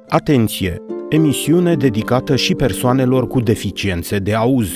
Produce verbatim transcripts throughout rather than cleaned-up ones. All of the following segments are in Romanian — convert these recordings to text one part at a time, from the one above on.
Atenție! Emisiune dedicată și persoanelor cu deficiențe de auz.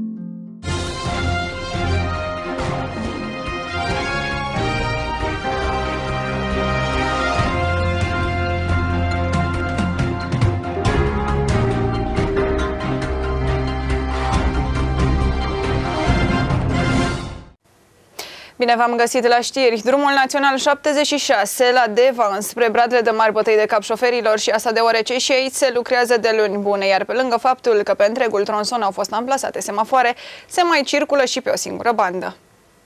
Bine v-am găsit la știri. Drumul național șaptezeci și șase la Deva înspre Bradle de Mari bătăi de cap șoferilor și asta deoarece și aici se lucrează de luni bune, iar pe lângă faptul că pe întregul tronson au fost amplasate semafoare, se mai circulă și pe o singură bandă.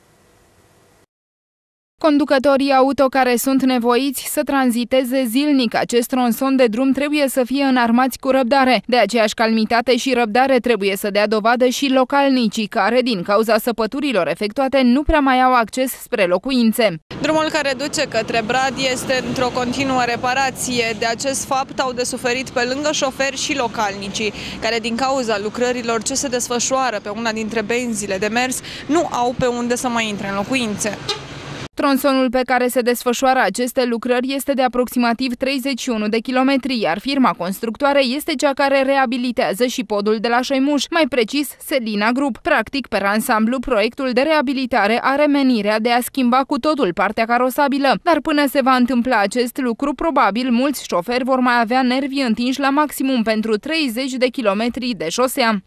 Conducătorii auto care sunt nevoiți să tranziteze zilnic acest tronson de drum trebuie să fie înarmați cu răbdare. De aceeași calmitate și răbdare trebuie să dea dovadă și localnicii care, din cauza săpăturilor efectuate, nu prea mai au acces spre locuințe. Drumul care duce către Brad este într-o continuă reparație. De acest fapt au de suferit pe lângă șoferi și localnicii, care din cauza lucrărilor ce se desfășoară pe una dintre benzile de mers, nu au pe unde să mai intre în locuințe. Tronsonul pe care se desfășoară aceste lucrări este de aproximativ treizeci și unu de kilometri, iar firma constructoare este cea care reabilitează și podul de la Șoimuș, mai precis Selina Group. Practic, pe ansamblu, proiectul de reabilitare are menirea de a schimba cu totul partea carosabilă, dar până se va întâmpla acest lucru, probabil mulți șoferi vor mai avea nervii întinși la maximum pentru treizeci de kilometri de șosea.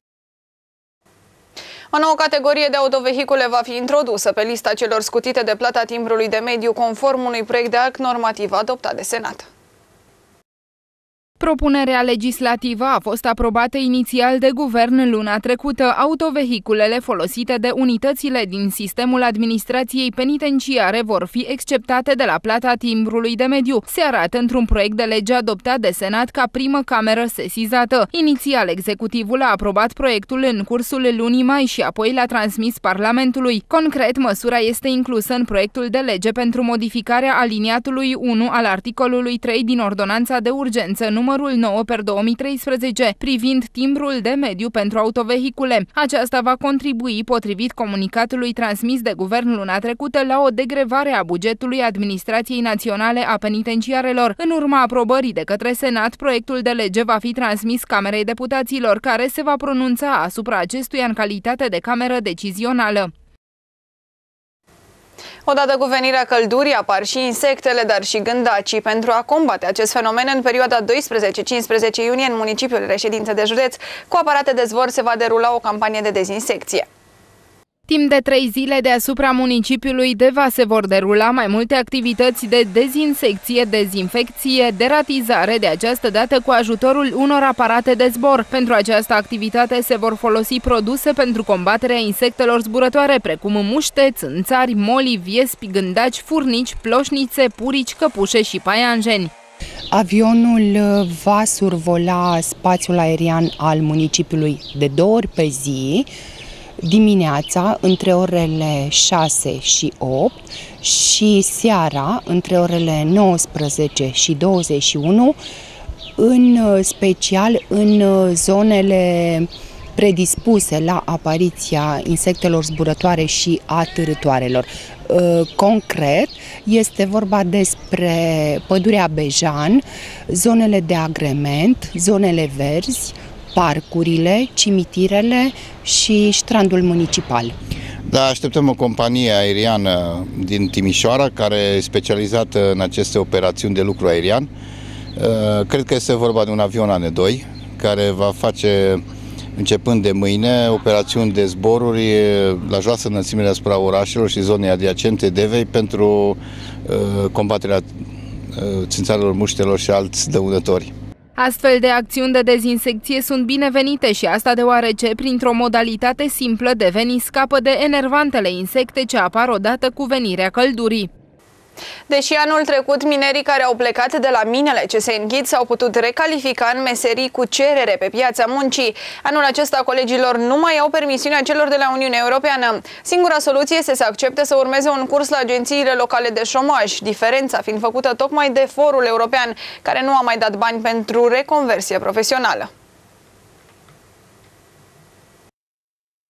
O nouă categorie de autovehicule va fi introdusă pe lista celor scutite de plata timbrului de mediu conform unui proiect de act normativ adoptat de Senat. Propunerea legislativă a fost aprobată inițial de guvern luna trecută. Autovehiculele folosite de unitățile din sistemul administrației penitenciare vor fi exceptate de la plata timbrului de mediu. Se arată într-un proiect de lege adoptat de Senat ca primă cameră sesizată. Inițial, executivul a aprobat proiectul în cursul lunii mai și apoi l-a transmis Parlamentului. Concret, măsura este inclusă în proiectul de lege pentru modificarea aliniatului unu al articolului trei din Ordonanța de Urgență numărul nouă pe două mii treisprezece, privind timbrul de mediu pentru autovehicule. Aceasta va contribui, potrivit comunicatului transmis de guvern luna trecută, la o degrevare a bugetului Administrației Naționale a Penitenciarelor. În urma aprobării de către Senat, proiectul de lege va fi transmis Camerei Deputaților, care se va pronunța asupra acestuia în calitate de cameră decizională. Odată cu venirea căldurii apar și insectele, dar și gândacii. Pentru a combate acest fenomen, în perioada doisprezece cincisprezece iunie, în municipiul Reședință de Județ, cu aparate de zbor se va derula o campanie de dezinsecție. Timp de trei zile deasupra municipiului Deva se vor derula mai multe activități de dezinsecție, dezinfecție, deratizare, de această dată cu ajutorul unor aparate de zbor. Pentru această activitate se vor folosi produse pentru combaterea insectelor zburătoare, precum muște, țânțari, moli, viespi, gândaci, furnici, ploșnițe, purici, căpușe și paianjeni. Avionul va survola spațiul aerian al municipiului de două ori pe zi, dimineața între orele șase și opt și seara între orele nouăsprezece și douăzeci și unu, în special în zonele predispuse la apariția insectelor zburătoare și a târătoarelor. Concret, este vorba despre pădurea Bejan, zonele de agrement, zonele verzi, parcurile, cimitirele și strandul municipal. Da, așteptăm o companie aeriană din Timișoara care e specializată în aceste operațiuni de lucru aerian. Cred că este vorba de un avion A N doi care va face, începând de mâine, operațiuni de zboruri la joasă înălțime deasupra orașelor și zonei adiacente Devei pentru combaterea țânțarilor, muștelor și alți dăunători. Astfel de acțiuni de dezinsecție sunt binevenite și asta deoarece, printr-o modalitate simplă, devenii scapă de enervantele insecte ce apar odată cu venirea căldurii. Deși anul trecut minerii care au plecat de la minele ce se înghit s-au putut recalifica în meserii cu cerere pe piața muncii, anul acesta colegilor nu mai au permisiunea celor de la Uniunea Europeană. Singura soluție este să accepte să urmeze un curs la agențiile locale de șomaj, diferența fiind făcută tocmai de Forul European, care nu a mai dat bani pentru reconversie profesională.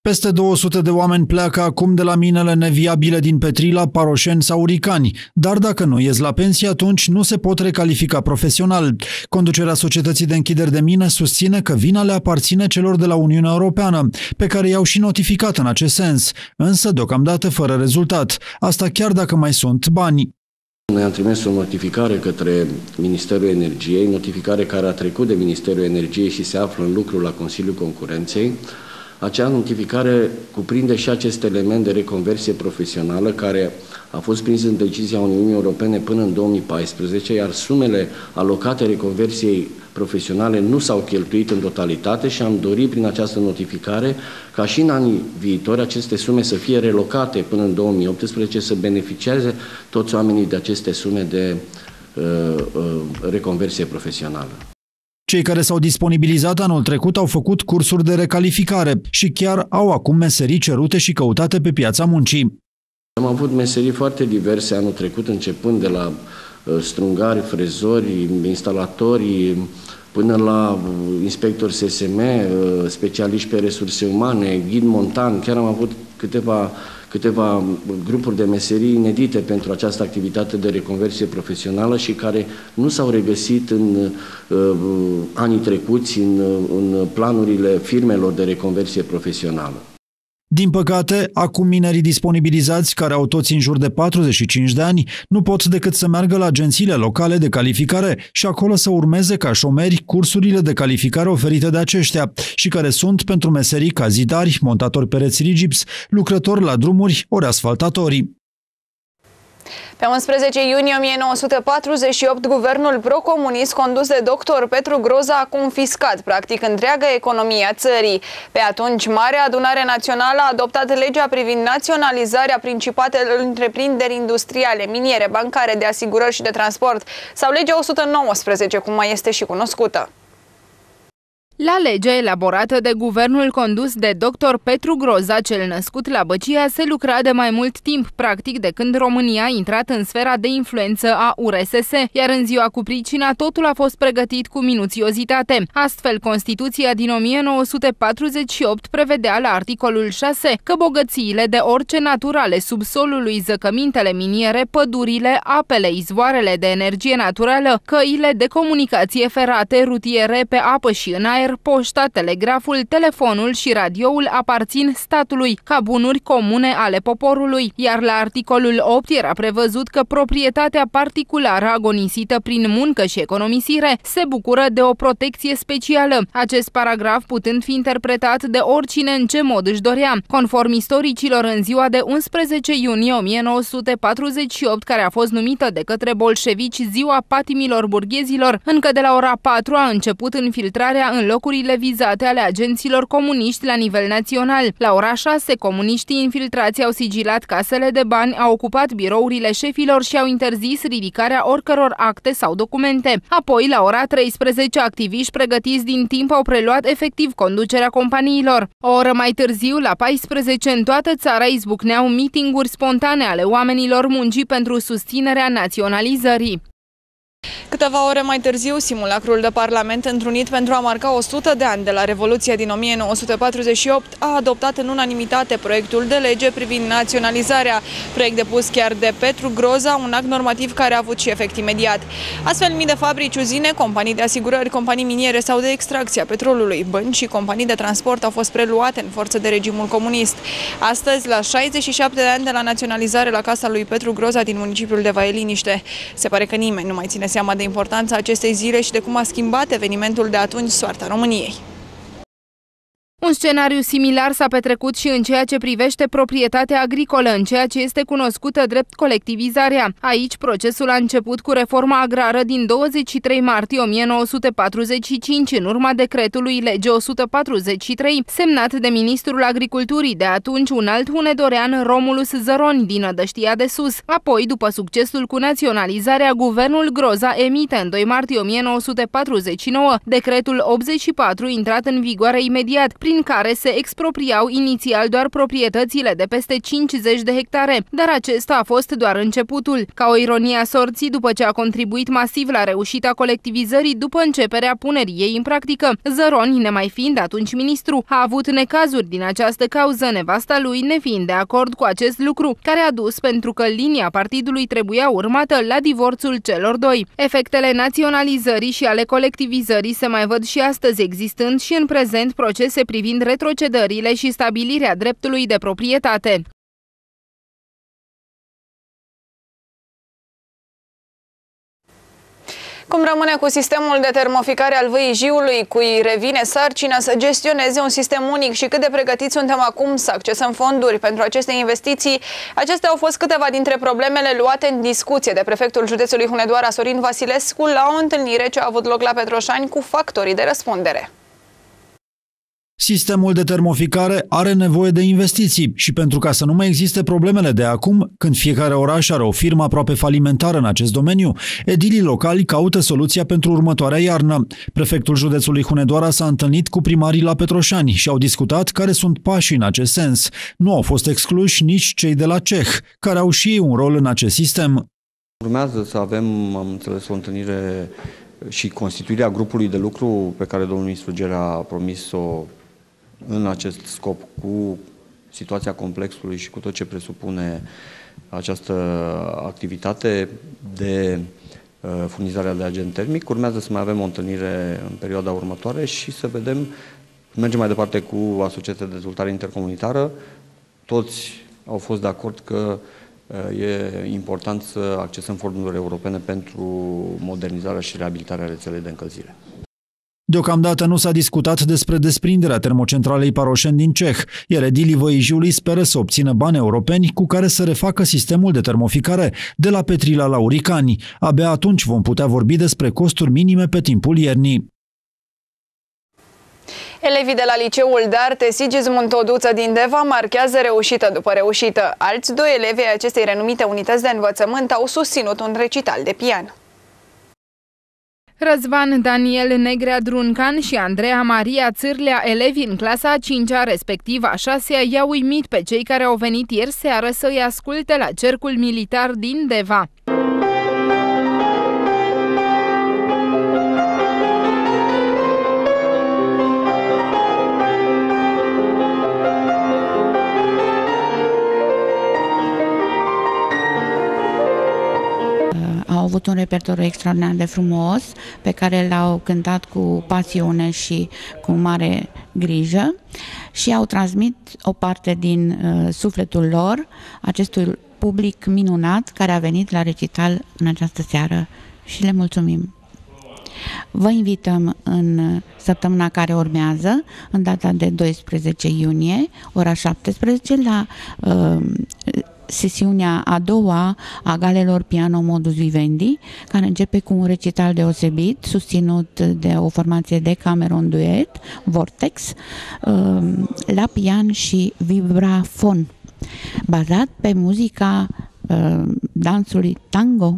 Peste două sute de oameni pleacă acum de la minele neviabile din Petrila, Paroșeni sau Uricani, dar dacă nu ies la pensie, atunci nu se pot recalifica profesional. Conducerea Societății de Închideri de Mine susține că vina le aparține celor de la Uniunea Europeană, pe care i-au și notificat în acest sens, însă deocamdată fără rezultat. Asta chiar dacă mai sunt bani. Noi am trimis o notificare către Ministerul Energiei, notificare care a trecut de Ministerul Energiei și se află în lucru la Consiliul Concurenței. Acea notificare cuprinde și acest element de reconversie profesională care a fost prins în decizia Uniunii Europene până în două mii paisprezece, iar sumele alocate reconversiei profesionale nu s-au cheltuit în totalitate și am dorit prin această notificare ca și în anii viitori aceste sume să fie relocate până în două mii optsprezece, să beneficieze toți oamenii de aceste sume de uh, uh, reconversie profesională. Cei care s-au disponibilizat anul trecut au făcut cursuri de recalificare și chiar au acum meserii cerute și căutate pe piața muncii. Am avut meserii foarte diverse anul trecut, începând de la strungari, frezori, instalatori, până la inspectori S S M, specialiști pe resurse umane, ghid montan. Chiar am avut câteva, câteva grupuri de meserii inedite pentru această activitate de reconversie profesională și care nu s-au regăsit în uh, anii trecuți în, în planurile firmelor de reconversie profesională. Din păcate, acum minerii disponibilizați, care au toți în jur de patruzeci și cinci de ani, nu pot decât să meargă la agențiile locale de calificare și acolo să urmeze ca șomeri cursurile de calificare oferite de aceștia și care sunt pentru meserii ca zidari, montatori pereți rigips, lucrători la drumuri ori asfaltatori. Pe unsprezece iunie o mie nouă sute patruzeci și opt, guvernul pro-comunist condus de doctor Petru Groza a confiscat practic întreaga economie a țării. Pe atunci, Marea Adunare Națională a adoptat legea privind naționalizarea principatelor întreprinderi industriale, miniere, bancare, de asigurări și de transport, sau legea o sută nouăsprezece, cum mai este și cunoscută. La legea elaborată de guvernul condus de doctor Petru Groza, cel născut la Băcia, se lucra de mai mult timp, practic de când România a intrat în sfera de influență a U R S S, iar în ziua cu pricina totul a fost pregătit cu minuțiozitate. Astfel, Constituția din o mie nouă sute patruzeci și opt prevedea la articolul șase că bogățiile de orice natură ale subsolului, zăcămintele miniere, pădurile, apele, izvoarele de energie naturală, căile de comunicație ferate, rutiere, pe apă și în aer, poșta, telegraful, telefonul și radioul aparțin statului ca bunuri comune ale poporului, iar la articolul opt era prevăzut că proprietatea particulară agonisită prin muncă și economisire se bucură de o protecție specială, acest paragraf putând fi interpretat de oricine în ce mod își dorea. Conform istoricilor, în ziua de unsprezece iunie o mie nouă sute patruzeci și opt, care a fost numită de către bolșevici ziua patimilor burghezilor, încă de la ora patru a început infiltrarea în locurile vizate ale agenților comuniști la nivel național. La ora șase, comuniștii infiltrați au sigilat casele de bani, au ocupat birourile șefilor și au interzis ridicarea oricăror acte sau documente. Apoi, la ora treisprezece, activiști pregătiți din timp au preluat efectiv conducerea companiilor. O oră mai târziu, la paisprezece, în toată țara izbucneau mitinguri spontane ale oamenilor muncii pentru susținerea naționalizării. Câteva ore mai târziu, simulacrul de parlament întrunit pentru a marca o sută de ani de la Revoluția din o mie nouă sute patruzeci și opt a adoptat în unanimitate proiectul de lege privind naționalizarea, proiect depus chiar de Petru Groza, un act normativ care a avut și efect imediat. Astfel, mii de fabrici, uzine, companii de asigurări, companii miniere sau de extracție a petrolului, bănci și companii de transport au fost preluate în forță de regimul comunist. Astăzi, la șaizeci și șapte de ani de la naționalizare la casa lui Petru Groza din municipiul de Vaieliniște, se pare că nimeni nu mai ține seama de importanța acestei zile și de cum a schimbat evenimentul de atunci soarta României. Un scenariu similar s-a petrecut și în ceea ce privește proprietatea agricolă, în ceea ce este cunoscută drept colectivizarea. Aici, procesul a început cu reforma agrară din douăzeci și trei martie o mie nouă sute patruzeci și cinci, în urma decretului lege o sută patruzeci și trei, semnat de ministrul agriculturii de atunci, un alt hunedorean, Romulus Zăroni, din Nădăștia de Sus. Apoi, după succesul cu naționalizarea, guvernul Groza emite în doi martie o mie nouă sute patruzeci și nouă decretul optzeci și patru, intrat în vigoare imediat, prin prin care se expropriau inițial doar proprietățile de peste cincizeci de hectare, dar acesta a fost doar începutul. Ca o ironie a sorții, după ce a contribuit masiv la reușita colectivizării după începerea punerii ei în practică, Zăroni, nemai fiind atunci ministru, a avut necazuri din această cauză, nevasta lui nefiind de acord cu acest lucru, care a dus pentru că linia partidului trebuia urmată la divorțul celor doi. Efectele naționalizării și ale colectivizării se mai văd și astăzi, existând și în prezent procese privind retrocedările și stabilirea dreptului de proprietate. Cum rămâne cu sistemul de termoficare al Văii Jiului, cui revine sarcina să gestioneze un sistem unic și cât de pregătiți suntem acum să accesăm fonduri pentru aceste investiții? Acestea au fost câteva dintre problemele luate în discuție de prefectul județului Hunedoara, Sorin Vasilescu, la o întâlnire ce a avut loc la Petroșani cu factorii de răspundere. Sistemul de termoficare are nevoie de investiții și pentru ca să nu mai existe problemele de acum, când fiecare oraș are o firmă aproape falimentară în acest domeniu, edilii locali caută soluția pentru următoarea iarnă. Prefectul județului Hunedoara s-a întâlnit cu primarii la Petroșani și au discutat care sunt pașii în acest sens. Nu au fost excluși nici cei de la Ceh, care au și ei un rol în acest sistem. Urmează să avem, am înțeles, o întâlnire și constituirea grupului de lucru pe care domnul ministru Gera a promis-o în acest scop, cu situația complexului și cu tot ce presupune această activitate de uh, furnizare de agent termic. Urmează să mai avem o întâlnire în perioada următoare și să vedem, mergem mai departe cu Asociația de Dezvoltare Intercomunitară. Toți au fost de acord că uh, e important să accesăm fonduri europene pentru modernizarea și reabilitarea rețelei de încălzire. Deocamdată nu s-a discutat despre desprinderea termocentralei Paroșeni din Ceh, iar edilii Văii Jiului speră să obțină bani europeni cu care să refacă sistemul de termoficare de la Petrila la Uricani. Abia atunci vom putea vorbi despre costuri minime pe timpul iernii. Elevii de la Liceul de Arte Sigismund Toduță din Deva marchează reușită după reușită. Alți doi elevi ai acestei renumite unități de învățământ au susținut un recital de pian. Răzvan Daniel Negrea Druncan și Andreea Maria Țârlea, elevi în clasa a cincea, respectiv a șasea, i-au uimit pe cei care au venit ieri seară să-i asculte la Cercul Militar din Deva. Au avut un repertoriu extraordinar de frumos, pe care l-au cântat cu pasiune și cu mare grijă și au transmit o parte din uh, sufletul lor acestui public minunat care a venit la recital în această seară și le mulțumim. Vă invităm în săptămâna care urmează, în data de doisprezece iunie, ora șaptesprezece, la uh, sesiunea a doua a galelor Piano Modus Vivendi, care începe cu un recital deosebit, susținut de o formație de cameron duet, Vortex, la pian și vibrafon, bazat pe muzica dansului tango.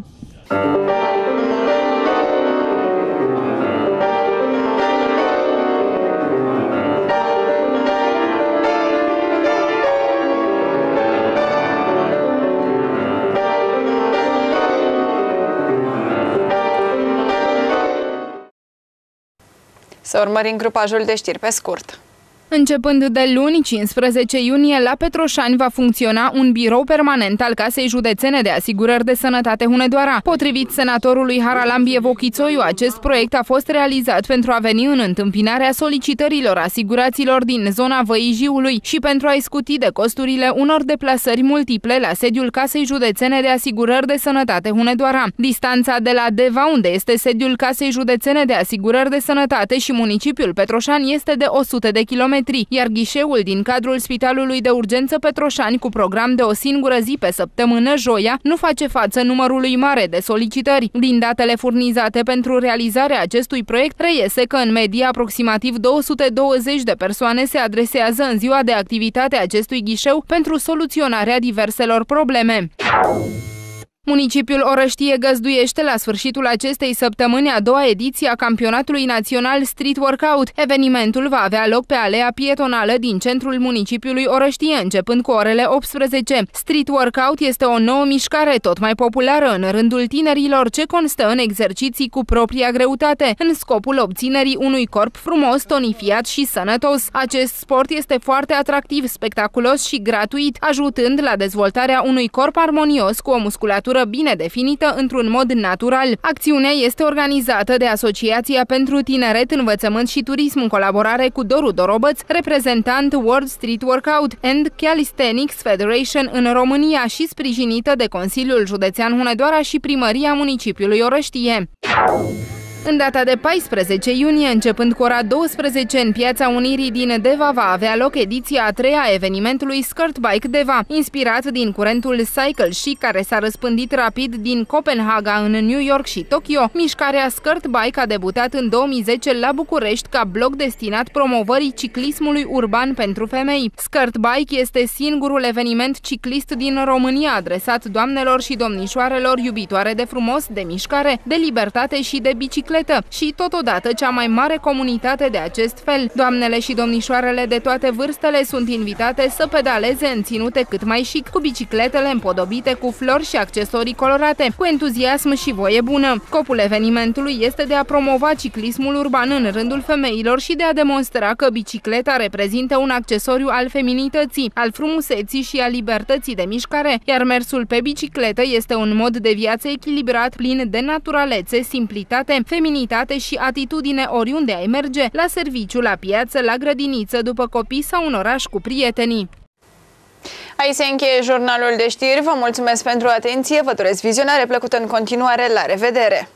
Să urmărim grupajul de știri pe scurt. Începând de luni, cincisprezece iunie, la Petroșani va funcționa un birou permanent al Casei Județene de Asigurări de Sănătate Hunedoara. Potrivit senatorului Haralambie Vochițoiu, acest proiect a fost realizat pentru a veni în întâmpinarea solicitărilor asiguraților din zona Văii Jiului și pentru a-i scuti de costurile unor deplasări multiple la sediul Casei Județene de Asigurări de Sănătate Hunedoara. Distanța de la Deva, unde este sediul Casei Județene de Asigurări de Sănătate, și municipiul Petroșani este de o sută de kilometri. Iar ghișeul din cadrul Spitalului de Urgență Petroșani, cu program de o singură zi pe săptămână, joia, nu face față numărului mare de solicitări. Din datele furnizate pentru realizarea acestui proiect, reiese că în medie aproximativ două sute douăzeci de persoane se adresează în ziua de activitate a acestui ghișeu pentru soluționarea diverselor probleme. Municipiul Orăștie găzduiește la sfârșitul acestei săptămâni a doua ediție a campionatului național Street Workout. Evenimentul va avea loc pe alea pietonală din centrul municipiului Orăștie, începând cu orele optsprezece. Street Workout este o nouă mișcare tot mai populară în rândul tinerilor, ce constă în exerciții cu propria greutate, în scopul obținerii unui corp frumos, tonifiat și sănătos. Acest sport este foarte atractiv, spectaculos și gratuit, ajutând la dezvoltarea unui corp armonios cu o musculatură bine definită într-un mod natural. Acțiunea este organizată de Asociația pentru Tineret, Învățământ și Turism în colaborare cu Doru Dorobăț, reprezentant World Street Workout and Calisthenics Federation în România și sprijinită de Consiliul Județean Hunedoara și Primăria Municipiului Orăștie. În data de paisprezece iunie, începând cu ora douăsprezece, în Piața Unirii din Deva va avea loc ediția a treia a evenimentului Skirt Bike Deva, inspirat din curentul Cycle Chic, care s-a răspândit rapid din Copenhaga în New York și Tokyo. Mișcarea Skirt Bike a debutat în două mii zece la București ca bloc destinat promovării ciclismului urban pentru femei. Skirt Bike este singurul eveniment ciclist din România adresat doamnelor și domnișoarelor iubitoare de frumos, de mișcare, de libertate și de bicicletă și totodată cea mai mare comunitate de acest fel. Doamnele și domnișoarele de toate vârstele sunt invitate să pedaleze în ținute cât mai chic, cu bicicletele împodobite cu flori și accesorii colorate, cu entuziasm și voie bună. Scopul evenimentului este de a promova ciclismul urban în rândul femeilor și de a demonstra că bicicleta reprezintă un accesoriu al feminității, al frumuseții și al libertății de mișcare, iar mersul pe bicicletă este un mod de viață echilibrat, plin de naturalețe, simplitate, feminitate și atitudine oriunde ai merge, la serviciu, la piață, la grădiniță, după copii sau în oraș cu prietenii. Aici se încheie jurnalul de știri. Vă mulțumesc pentru atenție, vă doresc vizionare plăcută în continuare, la revedere!